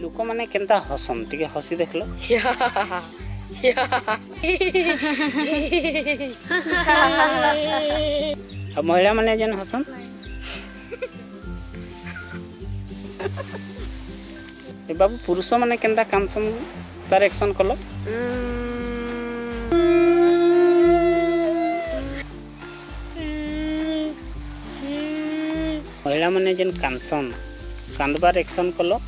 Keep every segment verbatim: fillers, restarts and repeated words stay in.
लोक माने केनता हसन टिके हसी देखलो अब महिला माने जन हसन ए बाबू पुरुष माने केनता कांसन तार एक्शन कलो महिला माने जन कांसन कांदबार एक्शन कलो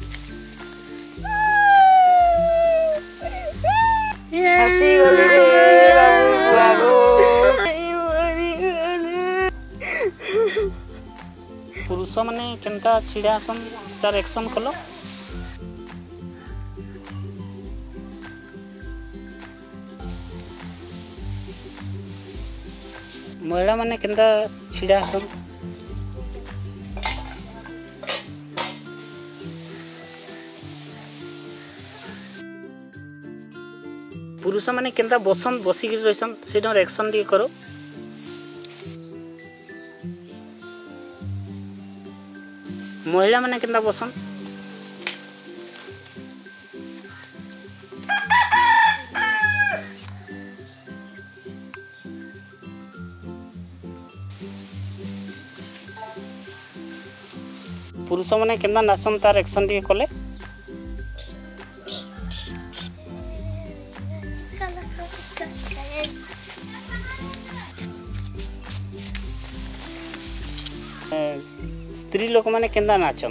हसी गली रे बाबू पुरुष माने केनता छिड़ा हसन तार एक्शन कलो महिला माने केनता छिड़ा हसन पुरुष माने केनता बसन बसिक रहिसन सेडर एक्शन दी करो महिला माने केनता बसन पुरुष माने केनता नासन तार एक्शन दी कले स्त्री लोक माने केनता नाचन